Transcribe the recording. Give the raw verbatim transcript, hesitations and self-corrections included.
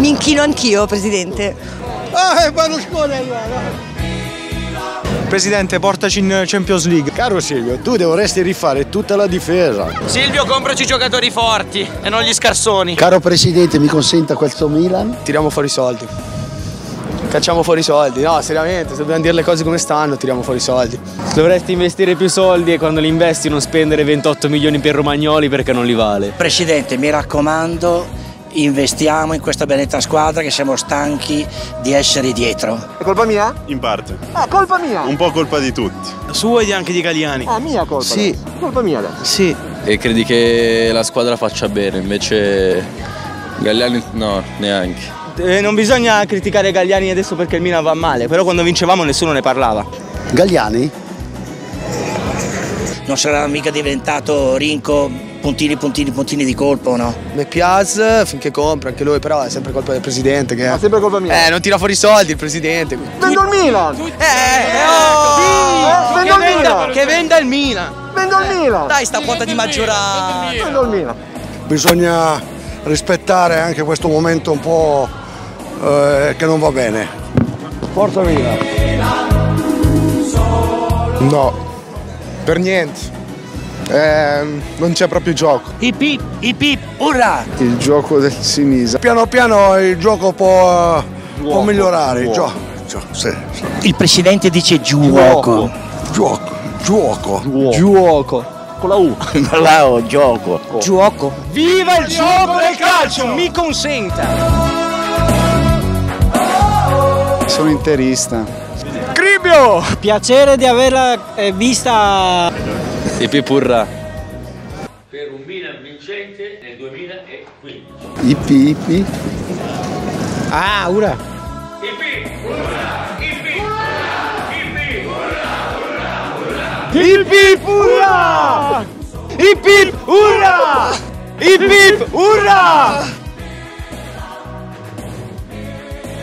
Mi inchino anch'io, Presidente. Ah, vanno scuola allora. Presidente, portaci in Champions League. Caro Silvio, tu dovresti rifare tutta la difesa. Silvio, compraci giocatori forti e non gli scarsoni. Caro Presidente, mi consenta questo Milan? Tiriamo fuori i soldi. Cacciamo fuori i soldi. No, seriamente, se dobbiamo dire le cose come stanno, tiriamo fuori i soldi. Dovresti investire più soldi e quando li investi non spendere ventotto milioni per Romagnoli perché non li vale. Presidente, mi raccomando, investiamo in questa benedetta squadra che siamo stanchi di essere dietro. È colpa mia? In parte. Ah, colpa mia? Un po' colpa di tutti. Sua e anche di Galliani. Ah, mia colpa? Sì. Adesso. Colpa mia adesso? Sì. E credi che la squadra faccia bene, invece Galliani no, neanche. Eh, non bisogna criticare Galliani adesso perché il Milan va male, però quando vincevamo nessuno ne parlava. Galliani? Non sarà mica diventato Rinco puntini, puntini, puntini di colpo, no? Mi piace finché compra anche lui, però è sempre colpa del Presidente che... Ma sempre colpa mia? Eh, non tira fuori i soldi il Presidente. Vendo il Milan! Eh, eh, oh, sì, vendo che, il venda, Milan! che venda il Milan! Vendo il Milan! Dai, sta quota di maggiorata. Vendo il Milan! Bisogna rispettare anche questo momento un po' eh, che non va bene. Forza Milan! No, per niente. Eh, non c'è proprio gioco. Ip ip, ip ip, urra! Il gioco del Sinisa. Piano piano il gioco può, può migliorare. Il gioco. Sì, sì. Il Presidente dice giuoco. Gioco. Gioco. Giuoco. Con la U. Bravo, gioco. Giuoco. Viva il gioco del calcio, mi consenta. Sono interista. Cribio! Piacere di averla eh, vista. E Pipurra. Per un Milan vincente nel duemilaquindici. Ipi ipi. Ah, ora. Ipi, urra, ipi, ipi, Ip ip urra! Ip ip urra! Ip ip urra!